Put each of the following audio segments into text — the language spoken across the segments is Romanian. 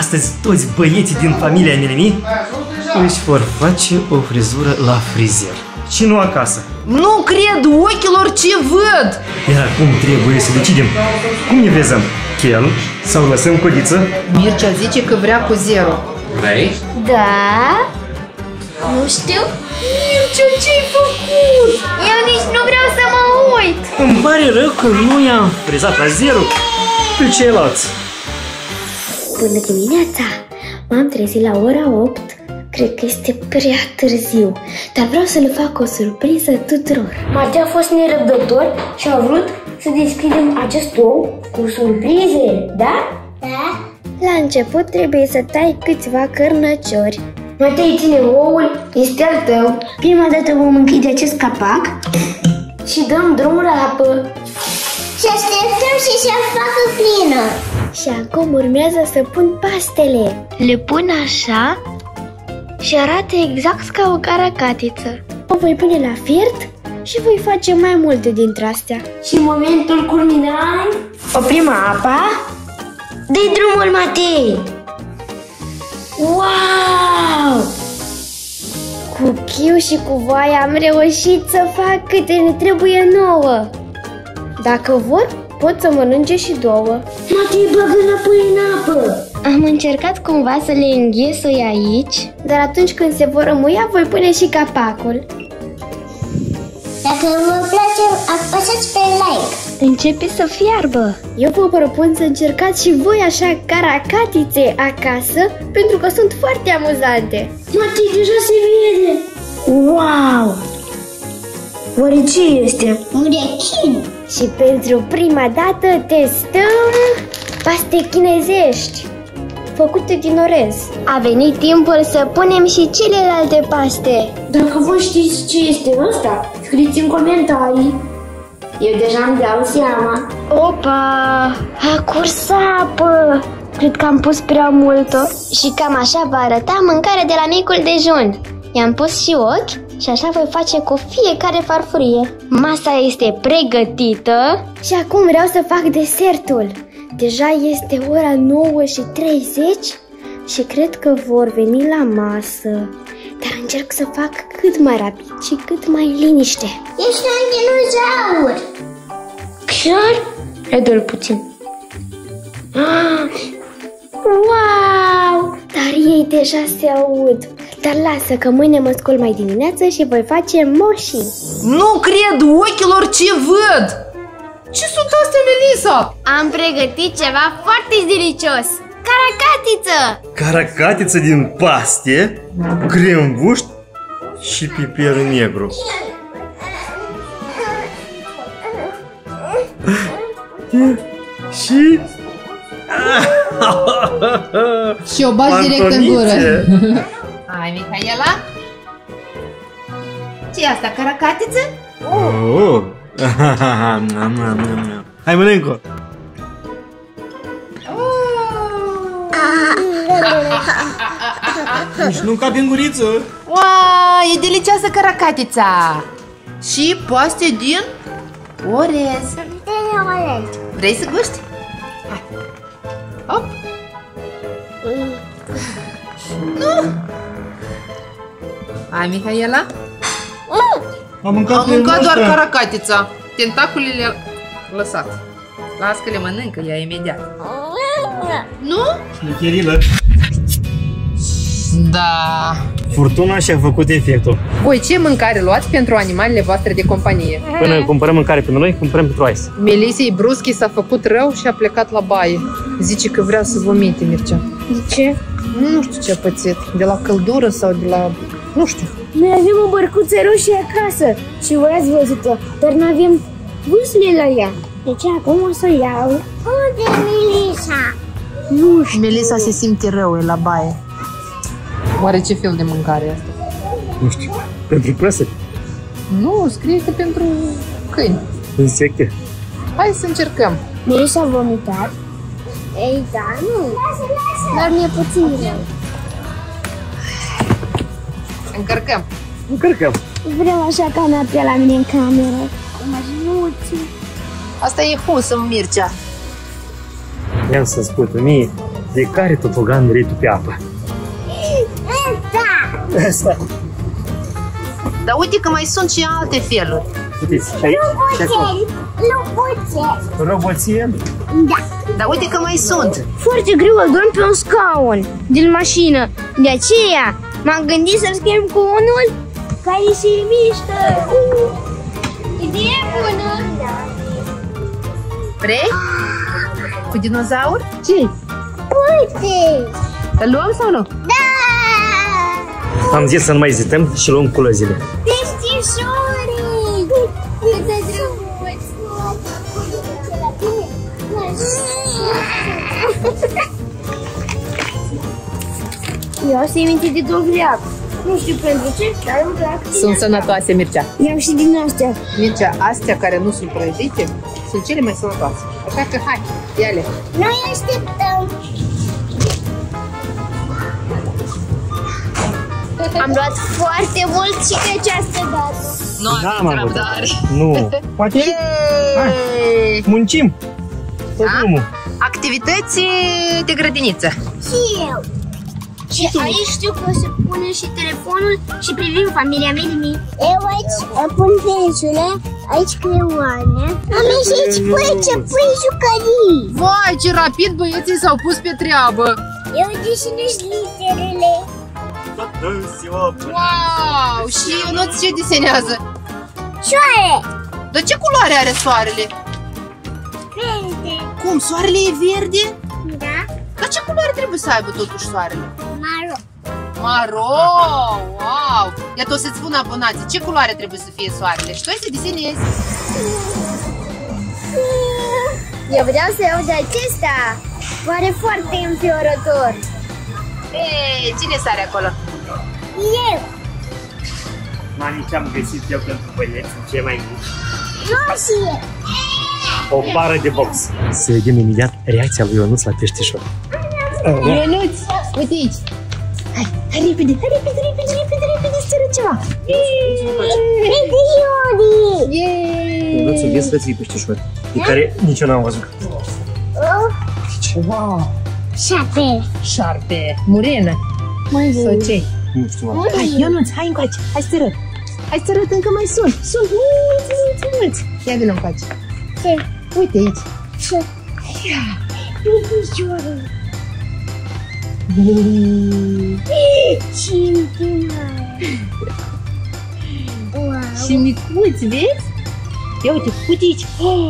Astăzi toți băieții din familia Melemi își vor face o frizură la frizer. Și nu acasă. Nu cred ochilor ce văd! Iar acum trebuie să decidem cum ne frezăm. Kel sau lăsăm Codiță? Mircea zice că vrea cu 0. Vrei? Da? Nu știu. Mircea, ce-ai făcut? Eu nici nu vreau să mă uit. Îmi pare rău că nu i-am frezat la 0 pe ceilalți. Bună dimineața! M-am trezit la ora 8. Cred că este prea târziu, dar vreau să le fac o surpriză tuturor. Martea a fost nerăbdător și a vrut să deschidem acest ou cu surprize, da? Da. La început trebuie să tai câțiva cărnăciori. Martea îi ține oul, este al tău. Prima dată vom închide acest capac și dăm drumul la apă. Și așteptăm și să facă plină. Și acum urmează să pun pastele. Le pun așa și arată exact ca o caracatiță. O voi pune la fiert și voi face mai multe dintre astea. Și în momentul culminant oprim apa. Dă-i drumul, Matei! Wow! Cu chiu și cu voia am reușit să fac câte ne trebuie nouă. Dacă vor, pot să mănânce și 2. Matei, bagă înapoi în apă! Am încercat cumva să le înghesui aici, dar atunci când se vor rămuia, voi pune și capacul. Dacă vă place, apăsați pe like. Începe să fiarbă. Eu vă propun să încercați și voi așa caracatițe acasă, pentru că sunt foarte amuzante. Matei, deja se vede! Wow! Oare ce este? Un rechin. Și pentru prima dată testăm paste chinezești făcute din orez. A venit timpul să punem și celelalte paste. Dacă voi știți ce este ăsta, scrieți în comentarii. Eu deja îmi dau seama. Opa! A curs apă! Cred că am pus prea multă. Și cam așa va arăta mâncarea de la micul dejun. I-am pus și ochi și așa voi face cu fiecare farfurie. Masa este pregătită și acum vreau să fac desertul. Deja este ora 9:30 și cred că vor veni la masă. Dar încerc să fac cât mai rapid și cât mai liniște. Ești un dinozaur. Chiar? Hai, dă-l puțin. Wow! Dar ei deja se aud. Dar lasă că mâine mă scol mai dimineață și voi face moșii. Nu cred ochilor ce văd! Ce sunt astea, Melissa? Am pregătit ceva foarte delicios. Caracatiță! Caracatiță din paste, crembuș și piper negru. Și... Și o bagi direct în gură. Hai, Mihaela. Ce-i asta, caracatiță? Oh. Hai, mănâncă! Nici nu capi în guriță. Wow, e delicioasă caracatița. Și paste din orez. Vrei să guști? Hai. Hop. Nu. Hai, Mihaela. Am mâncat doar caracatița. Tentaculele le-a lăsat. Las că le mănâncă ea imediat. Nu? Șmecherilă. Da. Furtuna și-a făcut efectul. Voi ce mâncare luați pentru animalele voastre de companie? Până cumpărăm mâncare pentru noi, cumpărăm pentru Ice. Melisei bruschi s-a făcut rău și a plecat la baie. Zice că vrea să vomite, Mircea. De ce? Nu știu ce a pățit. De la căldură sau de la... nu știu. Noi avem o bărcuță roșie acasă și voi ați văzut-o, dar nu avem vâsle la ea. Deci acum o să o iau. Unde e Melissa? Nu știu. Melissa se simte rău, e la baie. Oare ce fel de mâncare e asta? Nu știu. Pentru păsări. Nu, scrie că pentru câini. Insecte. Hai să încercăm. Melissa a vomitat. Ei, da, nu. Dar mi-e puțin rău. Încărcăm. Încărcăm. Vreau așa canapea la mine în cameră. Cu majinuții. Asta e husă, Mircea. Ia să spui tu mie. De care topogan vrei tu pe apă? Asta. Dar uite că mai sunt și alte feluri. Uiteți, și aici, și acolo. Roboțel? Da. Dar uite că mai sunt. Foarte greu îl dorm pe un scaun din mașină. De aceea m-am gândit să-l schimb cu unul care se mișcă. Idee bună! Vrei? Cu dinozaur? Ce? Uite! Îl luăm sau nu? Da! Am zis să nu mai ezităm și luăm culăzile. Peștișorii! Cât de drăguț! Eu o să-i minte de dovleac. Nu știu pentru ce, dar îmi plac. Sunt sănătoase, Mircea. Iau și din astea. Mircea, astea care nu sunt prăjite sunt cele mai sănătoase. Așa că hai, ia-le. Noi așteptăm. Am luat foarte mult și de această dată. Nu aveți răbdare. Nu. Poate? Hai, muncim. Tot Da? drumul. Activități de grădiniță. Și eu. Și aici știu că o să punem și telefonul și privim familia mea. Eu aici pun pensule, aici creioane. Am și aici pui jucării. Vai, ce rapid băieții s-au pus pe treabă. Eu desenez literele. Wow, și Ionuț ce desenează? Soare. Dar ce culoare are soarele? Verde. Cum, soarele e verde? Da. Dar ce culoare trebuie să aibă totuși soarele? Maro. Maro, wow! Iată o să-ți spun abonații, ce culoare trebuie să fie soarele? Și tu ai să desenezi. Eu vreau să iau de acesta. Pare foarte înfiorător. Ei, cine sare acolo? Eu. Mami, ce-am găsit eu pentru băieți, ce mai mici? Nu și eu. O bară de box. Să vedem imediat reacția lui Ionuț la peștișor. Ionuț, uite aici. Hai repede, să ceră ceva. Uite Iori. Ionuț, vezi frății peștișori, pe care nici eu n-am văzut. Wow, Șapte. șarpe, murenă. Sau ce? Nu știu, mă. Hai, Ionuț, hai încoace, hai să te arăt. Hai să te arăt, încă mai sunt. Sunt mulți. Ia vină încoace. Ce? Uite aici. Ce? Piciorul. Ce mare. Wow. Și micuți, vezi? Ia uite, uite aici.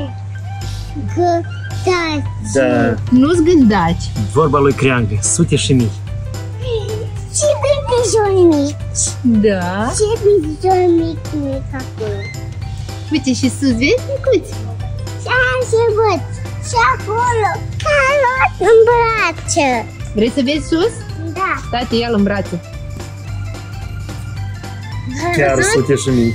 Gătați. Da, Nu-ți gândaci. vorba lui Creangă, sute și mii. Ce piciori mici. Da. Ce piciori mici acolo. Uite și sus, vezi, micuți? Și văd. Și acolo. A luat în brațe. Vrei să vezi sus? Da. Tati, ia-l în brațe. Chiar sute și mii.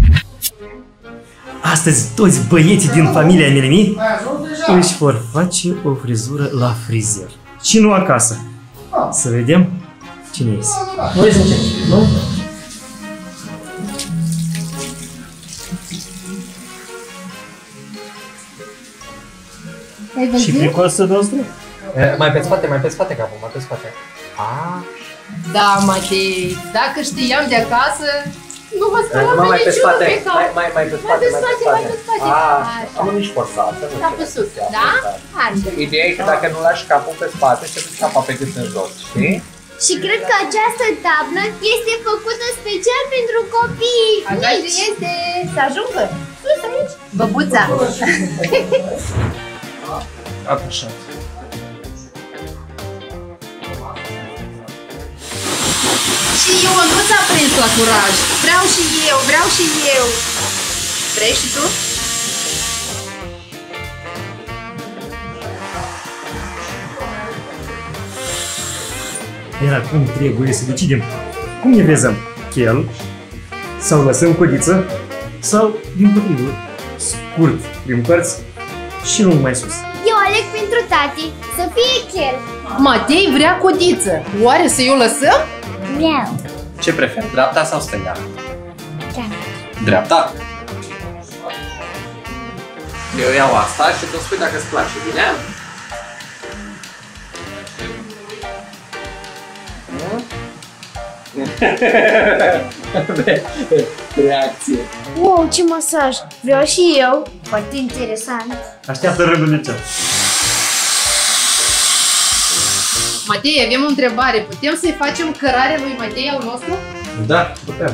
Astăzi toți băieții din familia Melemi își vor face o frizură la frizer. Și nu acasă. Să vedem cine este. Voi să începem, nu? Ai văzut? Și fricosul nostru? Mai pe spate capul, mai pe spate. Da, Matei, dacă știam de acasă, nu vă spălam pe Mai pe niciunul spate, pe cap. mai pe spate, mai pe spate. Așa. Am nici forțat. Capul sus, da? Arde. Ideea e că dacă nu lași capul pe spate, se duce capa pe gât în jos, știi? Și cred că această tablă este făcută special pentru copii Așa mici. este. Să ajungă. Sus aici. Băbuța. Așa. Și eu nu ți-a prins la curaj. Vreau și eu. Vrei și tu? Iar acum trebuie să decidem cum ne vezăm. Chel sau lăsăm codiță sau din potrivă scurt prin părți și lung mai sus. Eu aleg pentru tati să fie chel. Matei vrea codiță. Oare să eu lăsăm? Vreau. Ce preferi, dreapta sau stânga? Da. Dreapta. Eu iau asta și tu spui dacă îți place, bine? Reacție. Wow, ce masaj! Vreau și eu. Foarte interesant. Așteaptă rândul de cel. Matei, avem o întrebare. Putem să-i facem cărarea lui Matei al nostru? Da, putem.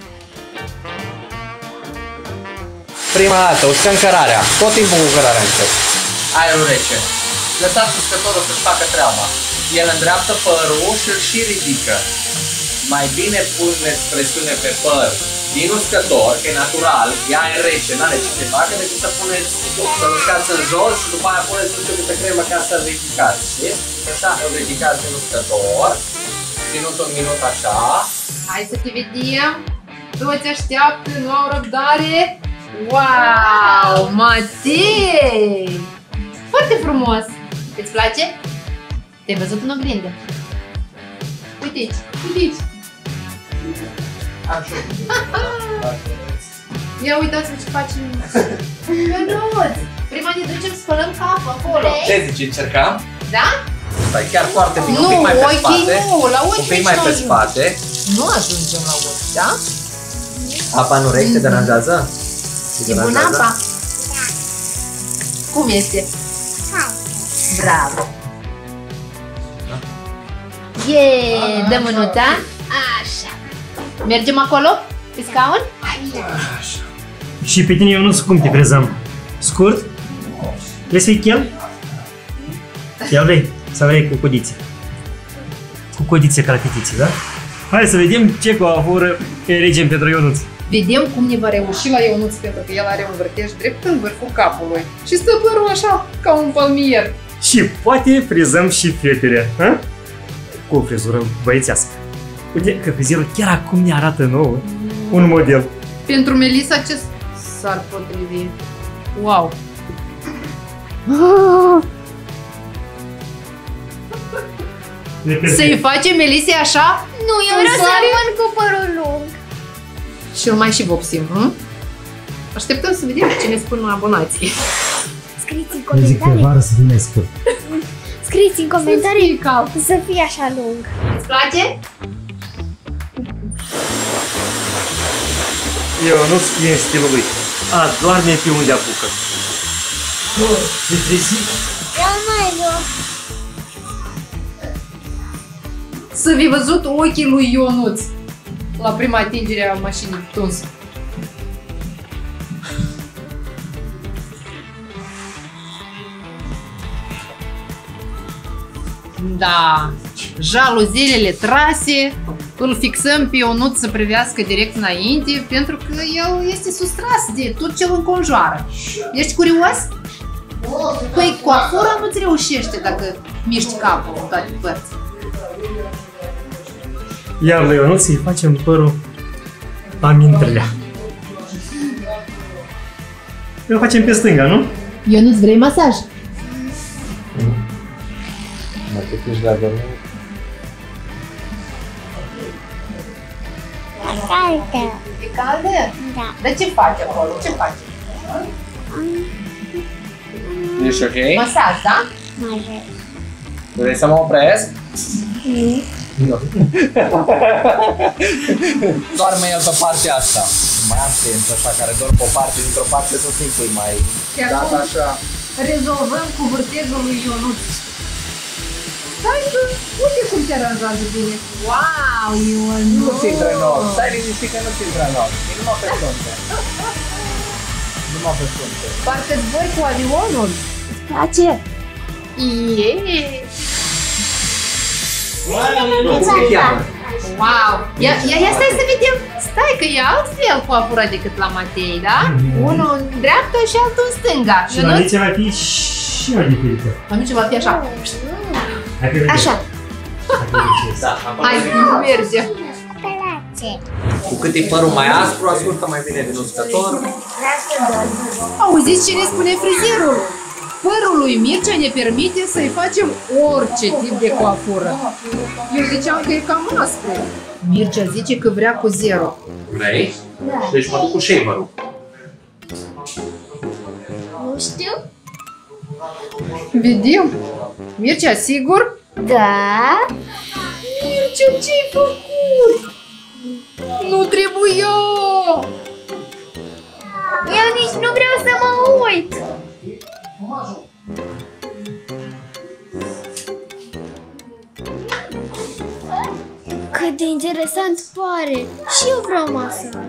Prima dată, uscăm cărarea. Tot timpul cu cărarea încep. Aerul rece. Lăsați uscătorul să-și facă treaba. El îndreaptă părul și îl și ridică. Mai bine puneți presiune pe păr din uscător, că e natural, e aer rece, n-are ce să facă, decât să puneți, să-l uscați în jos și după aia puneți un pic de cremă ca să-l ridicați. Știți? Așa, îl ridicați din uscător, ținut un minut așa. Hai să te vedem. Toți așteaptă, nu au răbdare. Wow, Matei! Foarte frumos! Îți place? Te-ai văzut în oglindă? Uite aici, uite aici. Ia uitați-vă ce facem. Ionuț! Prima ne ducem, spălăm capul acolo. Ce zici, încercăm? Da? Stai chiar foarte bine, Nu, un pic mai pe ochii spate. nu, la ochi un pic nici mai nu pe ajungem. spate. Nu ajungem la ochi, da? Apa în urechi te deranjează? E bună apa? Cum este? Bravo! Yeah, dă mânuța. Așa. Mergem acolo? Pe scaun? Și pe tine, Ionuț, cum te crezăm? Scurt? Vrei să fii chel? Ia vrei? Sau vrei cu codițe? Cu codițe ca la fetițe, da? Hai să vedem ce coafură elegem pentru Ionuț. Vedem cum ne va reuși la Ionuț, pentru că el are un vârtej drept în vârful capului. Și stă părul așa, ca un palmier. Și poate frizăm și fetele, ha? Cu o frizură băiețească. Uite că frizerul chiar acum ne arată nouă un model. Pentru Melissa ce s-ar potrivi? Wow! Să-i facem Melissei așa? Nu, eu vreau să rămân cu părul lung. Și îl mai și vopsim, hm? Așteptăm să vedem ce ne spun abonații. Scrieți în comentarii. vară să fie mai scurt. Scrieți în comentarii cald. să fie așa lung. Îți place? Ionuț e în stilul lui. Doarme pe unde apucă. Se trezi? Eu mai rău. Să fi văzut ochii lui Ionuț la prima atingere a mașinii tuns. Da, jaluzelele trase, îl fixăm pe Ionuț să privească direct înainte, pentru că el este sustras de tot ce îl înconjoară. Ești curios? Păi coafura nu-ți reușește dacă miști capul în toate părți. Iar lui Ionuț să-i facem părul amintrea. Îl facem pe stânga, nu? Ionuț, vrei masaj? Mă te piși la dormit. Caldă. E caldă? Da. Dar ce faci acolo? Ce faci? Ești ok? Masaj, da? Mare. Vrei să mă opresc? Nu. Doarme el pe partea asta. Mai am clienți așa care dorm pe o parte, dintr-o parte tot timpul e mai dat așa. Rezolvăm cu vârtejul lui Ionuț. Stai că, uite cum te aranjează bine. Wow, Ionuț! Nu ți intră în ochi. Stai liniștit că nu ți intră în ochi. E numai pe frunte. Numai pe frunte. Parcă zbori cu avionul. Îți place? Yeah. Cum te cheamă? Wow! Ia stai să vedem. Stai că e altfel coafura decât la Matei, da? Unul în dreapta și altul în stânga. Și la Mice va fi și mai diferită. La Mice va fi așa. Hai că vedem. Așa. Hai că vedem. Da, acolo Hai, merge. Place. cu cât e părul mai aspru, ascultă mai bine din uscător. Auziți ce ne spune frizerul? Părul lui Mircea ne permite să-i facem orice tip de coafură. Eu ziceam că e cam aspru. Mircea zice că vrea cu 0. Vrei? Deci mă duc cu shaver-ul. Nu știu. Vedem. Mircea, sigur? Da. Mircea, ce-ai făcut? uit! Cât de interesant pare! Și eu vreau masaj!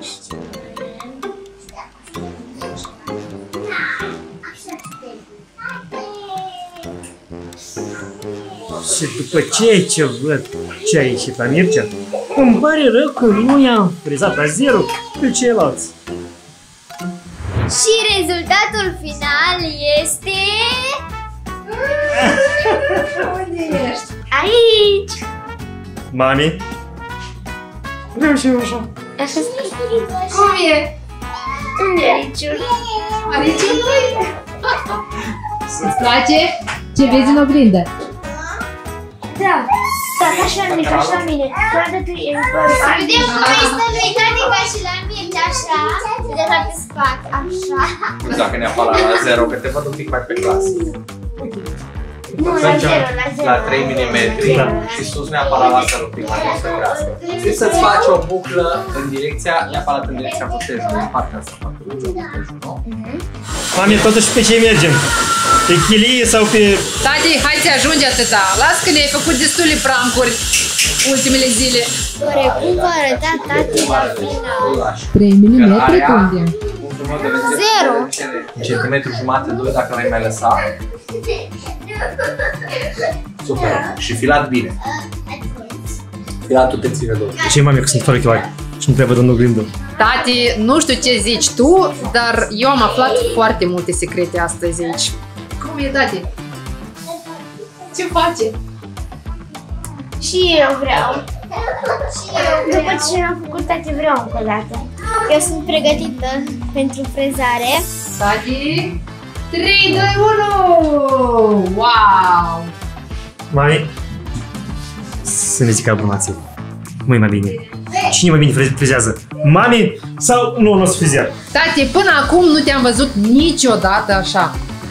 Și după ce văd ce a ieșit la Mircea, îmi pare rău că nu i-am frezat la zero pe ceilalți. Și rezultatul final este... Unde ești? Aici! Mami? Vreau și eu așa. Așa Cum e? unde e Riciul? Riciul lui? Îți place? Ce vezi în oglindă? Da, așa mic, așa mine. Toată tu e vedem cum este uitate ca și la Mircea, așa. De la pe spate, așa. Dacă ne apara la 0, că te văd un pic mai pe clasă. Nu, la 0, la 0. La 3 mm și sus neapărat la un pic mai mult să crească. Și să-ți faci o buclă în direcția, neapărat în direcția botejului, în partea asta, partea botejului, nu? Mami, totuși pe ce mergem? Pe chilie sau pe... Tati, hai să ajungi atâta. Las că ne-ai făcut destule prancuri ultimele zile. Oare cum va arăta tati la final? 3 mm unde? 0. Centimetru jumate, 2 dacă l-ai mai lăsat. Super. Și filat bine. Filatul te ține două. Ce mami, că sunt fără chioare și nu prea văd în oglindă. Tati, nu știu ce zici tu, dar eu am aflat foarte multe secrete astăzi aici. Cum e, tati? Ce face? Și eu vreau. După ce am făcut tati, vreau încă o dată. Eu sunt pregătită pentru frezare. Tati, 3, 2, 1! Wow! Mami, să ne zic abonații. Cum e mai bine? Cine mai bine frizează? Mami sau nu o să frizează? Tati, până acum nu te-am văzut niciodată așa.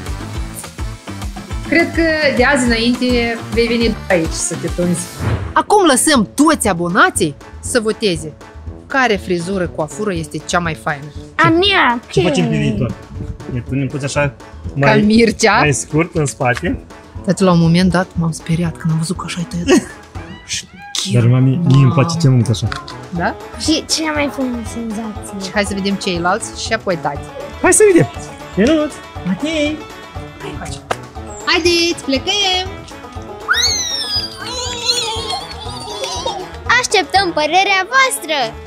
Cred că de azi înainte vei veni aici să te tunzi. Acum lăsăm toți abonații să voteze. Care frizură, coafură este cea mai faină? A mea, Ce facem pe viitor? Ne punem puțin așa Ca Mircea? mai scurt în spate. Tati, la un moment dat m-am speriat când am văzut că așa ai tăiat. Dar mami, mie îmi place ce mult așa. Da? și cea mai faină senzație. Hai să vedem ceilalți și apoi tati. Hai să vedem. Ionut, Matei. Haideți, plecăm! Așteptăm părerea voastră!